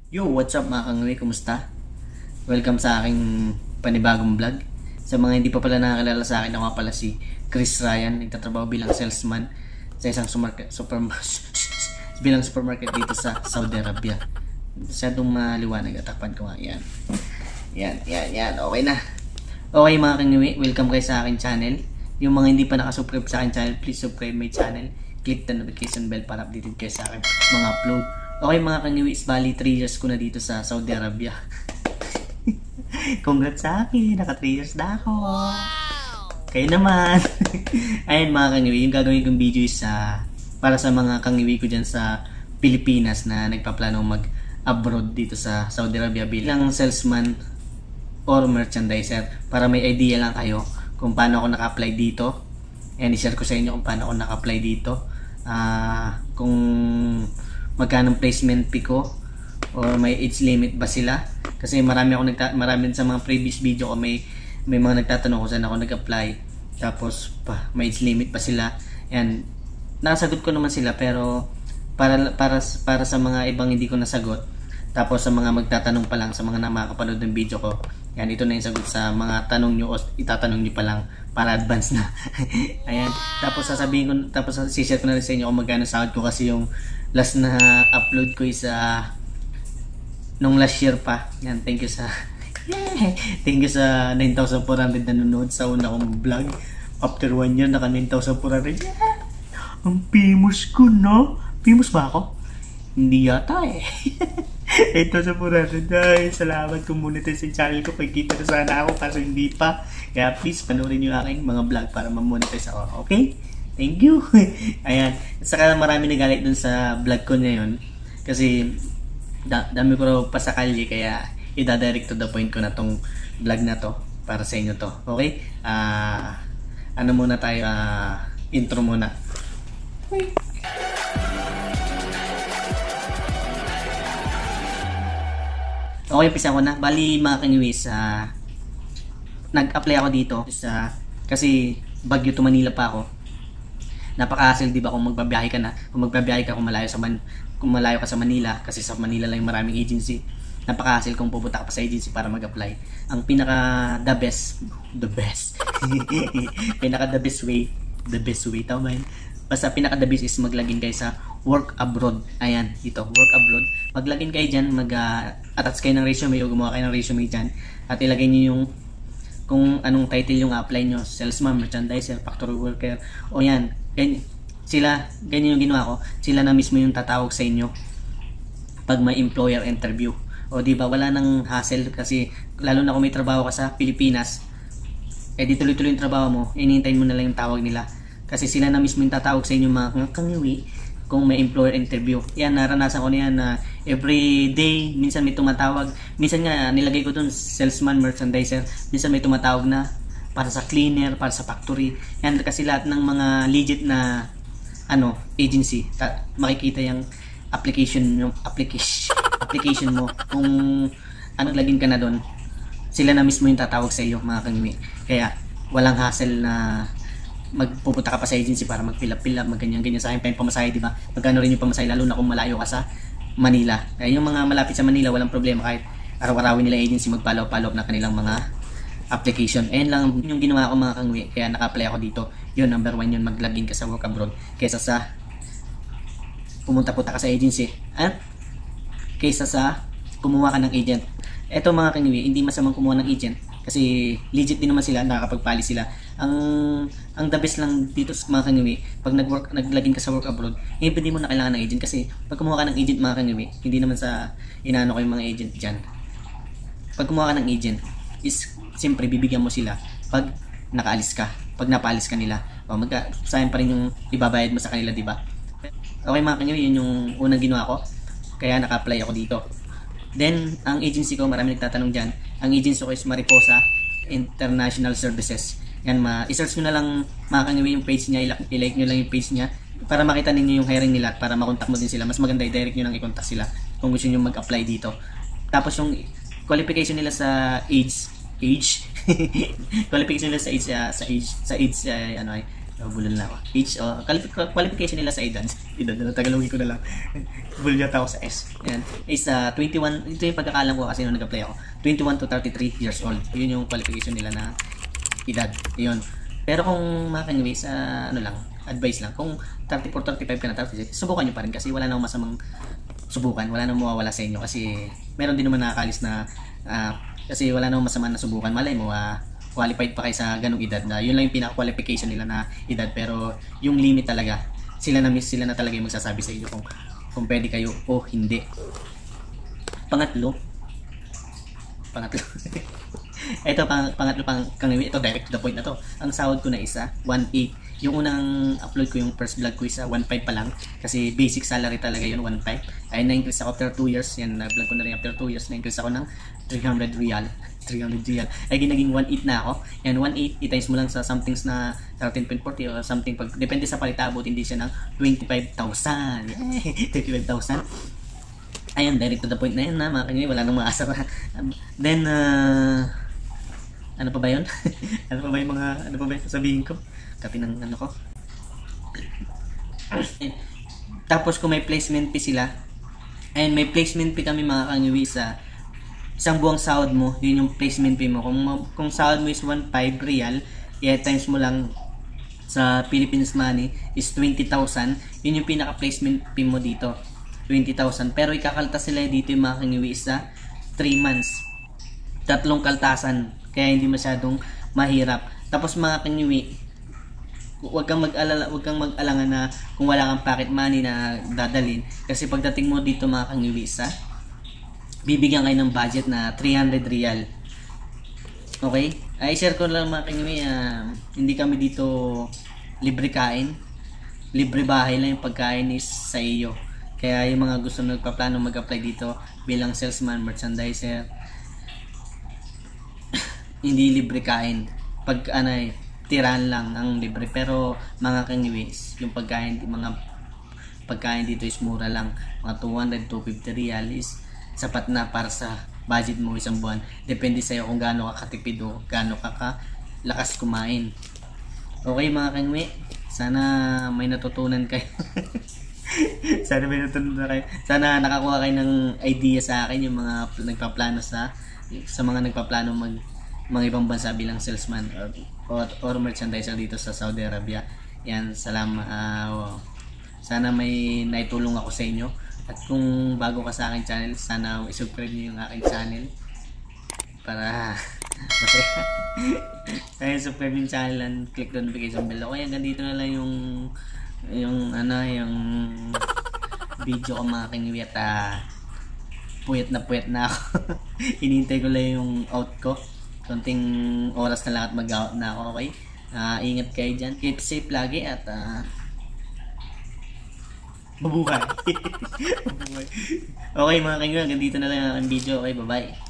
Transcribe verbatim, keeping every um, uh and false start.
Yo, what's up mga kangwi? Kumusta? Welcome sa aking panibagong vlog. Sa mga hindi pa pala nakakilala sa akin, ako nga pala si Chris Ryan. Nagtatrabaho bilang salesman sa isang supermarket, supermarket, bilang supermarket dito sa Saudi Arabia. Masyadong maliwanag at takpan ko nga. Yan. Yan, yan, yan. Okay na. Okay mga kangwi, welcome kayo sa aking channel. Yung mga hindi pa nakasubscribe sa aking channel, please subscribe my channel. Click the notification bell para updated kayo sa aking mga upload. Okay mga kangiwis, bali three years ko na dito sa Saudi Arabia. Congrats sa akin, naka three years na ako. Kayo naman. Ayun mga kangiwi, yung gagawin kong video is uh, para sa mga kangiwi ko dyan sa Pilipinas na nagpaplano mag-abroad dito sa Saudi Arabia bilang salesman or merchandiser, para may idea lang kayo kung paano ako naka-apply dito. And i-share ko sa inyo kung paano ako naka-apply dito. Uh, kung magkano placement fee ko or may age limit ba sila, kasi marami ako nagta marami sa mga previous video ko may may mga nagtatanong kung saan ako nag-apply, tapos pa may age limit ba sila. And nasagot ko naman sila, pero para para para sa mga ibang hindi ko nasagot, tapos sa mga magtatanong pa lang, sa mga nakakapanood ng video ko, yan, ito na yung sagot sa mga tanong nyo o itatanong nyo pa lang para advance na. Ayan, tapos sasabihin ko, tapos sishare ko na rin sa inyo kung magkano sahod ko, kasi yung last na upload ko is uh, nung last year pa. Yan, thank you sa yeah, thank you sa nine thousand four hundred na nanonood sa una kong vlog. After one year, naka nine thousand four hundred. Yeah, ang famous ko, no? Famous ba ako? Hindi yata eh. eight thousand four hundred. Ay, salamat kung monetize sa channel ko. Pagkita na sana ako, kaso hindi pa. Kaya please, panoorin nyo aking mga vlog para ma-monetize ako. Okay? Thank you. Ayan. Saka marami nagalit dun sa vlog ko ngayon, kasi da dami ko raw pasakalye, kaya ida-direct to the point ko na tong vlog na to para sa inyo to. Okay? Ah, uh, ano muna tayo, uh, intro muna. Wait. Okay, pisa ko na. Bali mga kangiwis, uh, nag-apply ako dito sa, kasi Baguio to Manila pa ako. Napaka-hassle, di ba, kung magbabiyahe ka na, kung magbabiyahe ka kung malayo sa Man kung malayo ka sa Manila, kasi sa Manila lang yung maraming agency. Napaka-hassle kung pupunta ka pa sa agency para mag-apply. Ang pinaka the best, the best. pinaka the best way, the best way tama yun. Basta pinaka the best is maglagin kayo sa work abroad. Ayan, dito, work abroad. Maglagin kayo dyan, mag-attach uh, kayo ng resume o gumawa kayo ng resume dyan, at ilagay nyo yung kung anong title yung apply nyo, salesman, merchandiser, factory worker, o yan, ganyan, sila, ganyan yung ginawa ko, sila na mismo yung tatawag sa inyo pag may employer interview. O diba, wala nang hassle, kasi lalo na kung may trabaho ka sa Pilipinas, eh di tuloy-tuloy yung trabaho mo, inihintayin mo na lang yung tawag nila, kasi sila na mismo yung tatawag sa inyo mga kangiwi kung may employer interview. Yan, naranasan ko na yan na uh, every day, minsan may tumatawag, minsan nga nilagay ko dun salesman, merchandiser, minsan may tumatawag na para sa cleaner, para sa factory. Yan, kasi lahat ng mga legit na ano, agency, ta makikita yung application, yung application application mo, kung anong lagin ka na doon, sila na mismo yung tatawag sa iyo mga kangiwi. Kaya walang hassle na magpupunta ka pa sa agency para mag-fill up, fill up, mag-ganyan-ganyan. Sa akin pa yung pamasahe, di ba? Magkano rin yung pamasahe, lalo na kung malayo ka sa Manila. Kaya yung mga malapit sa Manila, walang problema, kahit araw-arawin nila agency mag-follow-follow up na kanilang mga application. Ayan lang yung ginawa ko mga kangwi, kaya naka-apply ako dito. Yun, number one yun, mag-login ka sa work abroad, kaysa sa pumunta-punta ka sa agency, at kaysa sa kumuha ka ng agent. Eto mga kangwi, hindi masamang kumuha ng agent, kasi legit din naman sila, nakakapagpali sila. Ang ang the best lang dito sa mga kangiwi, pag nag-work, naglagin ka sa work abroad, eh, hindi mo na kailangan ng agent, kasi pag kumuha ka ng agent mga kangiwi, hindi naman sa inaano ko yung mga agent dyan. Pag kumuha ka ng agent, is siyempre bibigyan mo sila pag nakaalis ka, pag napaalis ka nila, o magka, sayang pa rin yung ibabayad mo sa kanila, di ba? Okay mga kangiwi, yun yung unang ginawa ko, kaya naka-apply ako dito. Then, ang agency ko, marami nagtatanong dyan, ang agency ko is Mariposa International Services. Yan, ma-search nyo na lang mga kangiwi yung page niya, i-like nyo lang yung page niya para makita ninyo yung hiring nila, at para makontak mo din sila. Mas maganda i-direct nyo lang i-contact sila kung gusto nyo mag-apply dito. Tapos yung qualification nila sa age, age, qualification nila sa age, uh, sa age, sa age, uh, ano ay, Bulol na ako. Age, oh, qualification nila sa edad. Edad na tagalogin ko na lang. Bulol yata ako sa S. Yan. Is uh, twenty-one, ito yung pagkakalam ko kasi nung nag-apply ako. twenty-one to thirty-three years old. Yun yung qualification nila na edad. Yun. Pero kung mga kanyawis, uh, ano lang, advice lang. Kung thirty-four, thirty-five ka na, thirty-six, subukan nyo pa rin kasi wala nang masamang subukan. Wala nang mawawala sa inyo kasi meron din naman nakakalis na uh, kasi wala nang masama na subukan. Malay mo, ah, uh, qualified pa kayo sa ganung edad na yun lang yung pinaka-qualification nila na edad, pero yung limit talaga sila na miss sila na talaga yung magsasabi sa inyo kung kung pwede kayo o hindi. Pangatlo pangatlo ito pang, pangatlo pang kangawi, ito direct to the point na to. Ang sahod ko na isa one eight. Yung unang upload ko, yung first vlog ko isa one five pa lang kasi basic salary talaga yun, one five. Ay na-increase ako after two years. Yan, na-vlog ko na rin after two years, na-increase ako ng three hundred real. three hundred real. Ay ginaging one eight na ako. Yan, one eight, i-times mo lang sa somethings na thirteen point four zero or something. Pag, depende sa palitabot, hindi siya ng twenty-five thousand. twenty-five thousand. Ayun, direct to the point na yun na mga kanyay, wala nang maasar. Then, uh, ano pa ba yun? ano pa ba yung mga, ano pa ba yung sasabihin ko? Kapi ng ano ko. Tapos kung may placement fee sila, and may placement fee kami mga kanyay sa isang buwang sahod mo, yun yung placement fee mo. Kung, kung sahod mo is one five real, i-times mo lang sa Philippines money is twenty thousand. Yun yung pinaka-placement fee mo dito, twenty thousand. Pero ikakaltas sila dito yung mga kanyay sa three months. Tatlong kaltasan. Kaya hindi masyadong mahirap. Tapos mga kanyay, huwag kang mag-alala, huwag kang mag-alangan na kung wala kang pocket money na dadalhin. Kasi pagdating mo dito mga kanyay sa bibigyan kayo ng budget na three hundred real. Okay? Ay, share ko lang mga kanyay, uh, hindi kami dito libre kain. Libre bahay lang, yung pagkain is sa iyo. Kaya yung mga gusto nagpaplano mag-apply dito bilang salesman, merchandiser, hindi libre kain. Pag ano, tirahan lang ang libre. Pero mga kanyawis, yung pagkain, mga pagkain dito is mura lang. Mga two hundred, two fifty real is sapat na para sa budget mo isang buwan. Depende sa'yo kung gaano ka katipid o gaano ka kalakas kumain. Okay mga kanywi, sana may natutunan kayo. Sana may natutunan kayo. Sana nakakuha kayo ng idea sa akin, yung mga nagpaplano sa sa mga nagpaplano mag mga ibang bansa bilang salesman or, or, or merchandiser dito sa Saudi Arabia. Yan, salamat. Uh, sana may naitulong ako sa inyo. At kung bago ka sa aking channel, sana i-subscribe niyo yung aking channel para kaya subscribe yung channel and click the notification bell. Okay, hanggang dito na lang yung yung ano, yung video ko mga kanywi at uh, puyat na puyat na ako. Hinihintay ko lang yung out ko. Konting oras na lang at mag-out na ako, okay? Uh, ingat kayo dyan. Keep safe lagi at uh, mabuhay. Mabuhay. Okay mga kanywi, hanggang dito na lang ang video. Okay, bye-bye.